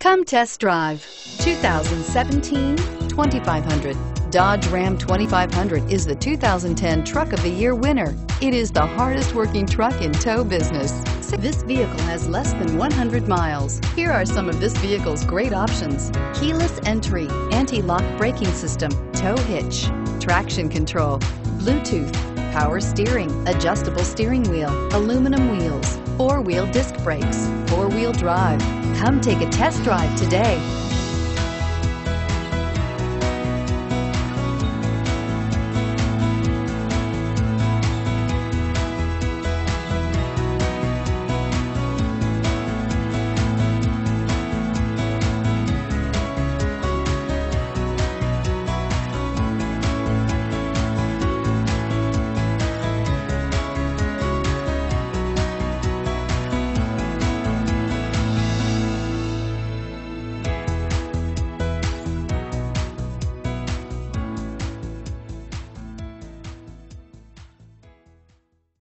Come test drive 2017 2500. Dodge Ram 2500 is the 2010 Truck of the Year winner. It is the hardest working truck in tow business. This vehicle has less than 100 miles. Here are some of this vehicle's great options: keyless entry, anti-lock braking system, tow hitch, traction control, Bluetooth, power steering, adjustable steering wheel, aluminum wheels, four-wheel disc brakes, four-wheel drive. Come take a test drive today.